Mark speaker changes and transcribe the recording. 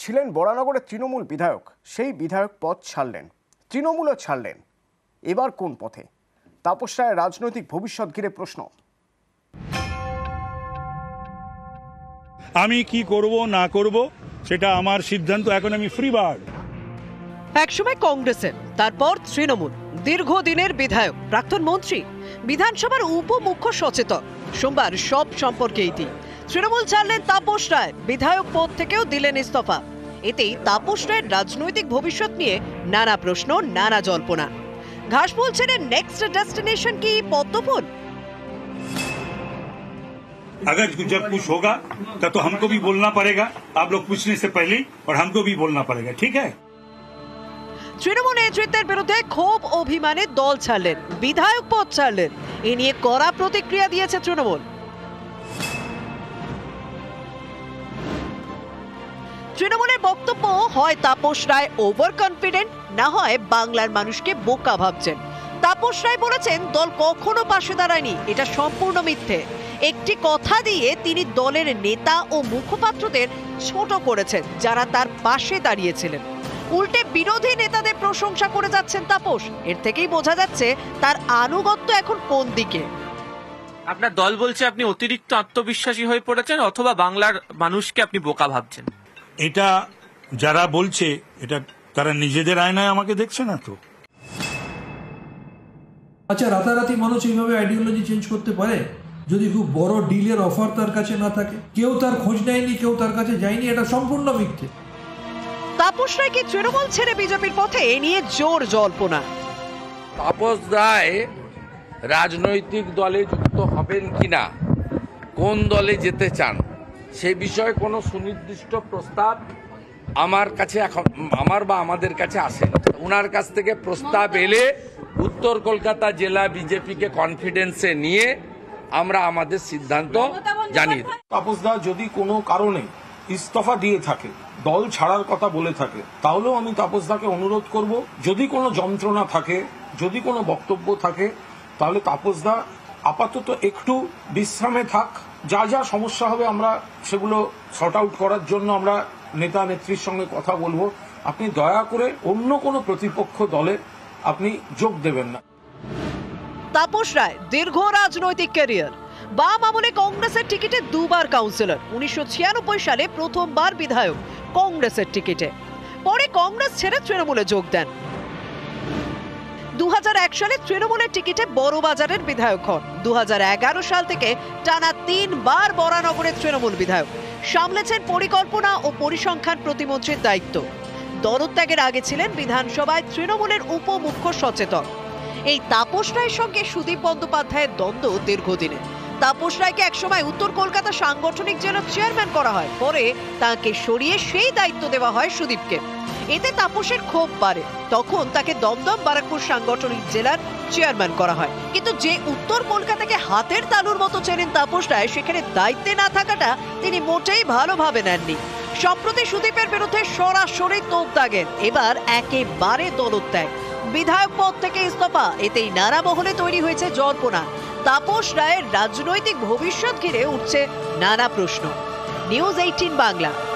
Speaker 1: ছিলেন বরানগরের তৃণমূল বিধায়ক, সেই বিধায়ক পদ ছাড়লেন, তৃণমূলও ছাড়লেন। এবার কোন পথে? তাপস রায়ের রাজনৈতিক ভবিষ্যৎ ঘিরে প্রশ্ন।
Speaker 2: আমি কি করব না করব সেটা আমার সিদ্ধান্ত, এখন আমি ফ্রি বার্ড।
Speaker 3: একসময় কংগ্রেসের, তারপর তৃণমূল, দীর্ঘদিনের বিধায়ক, প্রাক্তন মন্ত্রী, বিধানসভার উপমুখ্য সচেতক। সোমবার সব সম্পর্কে ইতি। তৃণমূল ছাড়লেন তাপস রায়, বিধায়ক পদ থেকেও দিলেন ইস্তফা। এতেই তাপস রায়ের রাজনৈতিক ভবিষ্যৎ নিয়ে নানা প্রশ্ন, নানা জল্পনা। ঘাসফুল ছেড়ে নেক্সট ডেস্টিনেশন কি পদ্মফুল?
Speaker 2: अगर जब कुछ होगा तो हमको भी बोलना पड़ेगा, आप लोग पूछने से पहले, और हमको भी बोलना पड़ेगा, ठीक है?
Speaker 3: তৃণমূল নেতৃত্বের বিরুদ্ধে ক্ষোভ অভিমানে দল ছাড়লেন, বিধায়ক পদ ছাড়লেন। এ নিয়ে কড়া প্রতিক্রিয়া দিয়েছে তৃণমূল। তৃণমূলের বক্তব্য, হয় তাপস রায় ওভার কনফিডেন্ট, না হয় বাংলার মানুষকে বোকা ভাবছেন। তাপস রায় বলেছেন, দল কখনো পাশে দাঁড়ায়নি, এটা সম্পূর্ণ মিথ্যে। একটি কথা দিয়ে তিনি দলের নেতা ও মুখপাত্রদের ছোট করেছেন, যারা তার পাশে দাঁড়িয়েছিলেন। উল্টে বিরোধী নেতাদের প্রশংসা করে যাচ্ছেন তাপস। এর থেকেই বোঝা যাচ্ছে তার আনুগত্য এখন কোন দিকে।
Speaker 4: আপনার দল বলছে আপনি অতিরিক্ত আত্মবিশ্বাসী হয়ে পড়েছেন, অথবা বাংলার মানুষকে আপনি বোকা ভাবছেন।
Speaker 2: এটা যারা বলছে, এটা তারা নিজেদের আয়নায় আমাকে দেখছে না তো।
Speaker 5: আচ্ছা, রাতারাতি মানুষ এইভাবে আইডিওলজি চেঞ্জ করতে পারে যদি খুব বড় ডিলের অফার তার কাছে না থাকে? কেউ তার খোঁজ নেয়নি, কেউ তার কাছে যায়নি, এটা সম্পূর্ণ মিথ্যে।
Speaker 3: তাপস রায় কি তৃণমূল ছেড়ে বিজেপির পথে? এ নিয়ে জোর জল্পনা।
Speaker 6: তাপস রায় রাজনৈতিক দলে যুক্ত হবেন কিনা, কোন দলে যেতে চান, সেই বিষয়ে কোনো সুনির্দিষ্ট প্রস্তাব আমার কাছে এখন আমাদের কাছে আসেনি। ওনার কাছ থেকে প্রস্তাব এলে উত্তর কলকাতা জেলা বিজেপিকে কনফিডেন্সে নিয়ে আমরা আমাদের সিদ্ধান্ত জানিয়ে দেব।
Speaker 7: তাপস দা যদি কোনো কারণে ইস্তফা দিয়ে থাকে, দল ছাড়ার কথা বলে থাকে, তাহলেও আমি তাপস দাকে অনুরোধ করব, যদি কোনো যন্ত্রণা থাকে, যদি কোনো বক্তব্য থাকে, তাহলে তাপস দা আপাতত একটু বিশ্রামে থাক। যা যা সমস্যা হবে আমরা সেগুলো সর্ট আউট করার জন্য আমরা নেতা নেত্রীর সঙ্গে কথা বলবো। আপনি দয়া করে অন্য কোনো প্রতিপক্ষ দলে আপনি যোগ দেবেন না।
Speaker 3: তাপস রায় দীর্ঘ রাজনৈতিক ক্যারিয়ার। বাম আমলে কংগ্রেসের টিকিটে দুবার কাউন্সিলর, 1996 সালে প্রথমবার বিধায়ক কংগ্রেসের টিকিটে। পরে কংগ্রেস ছেড়ে তৃণমূলে যোগ দেন। 2001 সালে তৃণমূলের টিকিটে বড়বাজারের বিধায়ক হন। 2011 সাল থেকে টানা 3 বার বরানগরের তৃণমূল বিধায়ক। সামলেছেন পরিকল্পনা ও পরিসংখ্যান প্রতিমন্ত্রীর দায়িত্ব। দলত্যাগের আগে ছিলেন বিধানসভায় তৃণমূলের উপমুখ্য সচেতক। এই তাপস রায়ের সঙ্গে সুদীপ বন্দ্যোপাধ্যায়ের দ্বন্দ্ব দীর্ঘদিনের। তাপস রায়কে একসময় উত্তর কলকাতা সাংগঠনিক জেলার চেয়ারম্যান করা হয়, পরে তাকে সরিয়ে সেই দায়িত্ব দেওয়া হয় সুদীপকে। এতে তাপসের ক্ষোভ বাড়ে, তখন তাকে দমদম বারাকপুর সাংগঠনিক জেলার চেয়ারম্যান করা হয়। কিন্তু যে উত্তর কলকাতাকে হাতের তালুর মতো চেনেন তাপস রায়, সেখানে দায়িত্বে না থাকাটা তিনি মোটেই ভালোভাবে নেননি। সম্প্রতি সুদীপের বিরুদ্ধে সরাসরি তোপ দাগেন। এবার একেবারে দলত্যাগ, বিধায়ক পদ থেকে ইস্তফা। এতেই নানা মহলে তৈরি হয়েছে জল্পনা। তাপস রায়ের রাজনৈতিক ভবিষ্যৎ ঘিরে উঠছে নানা প্রশ্ন। নিউজ 18 বাংলা।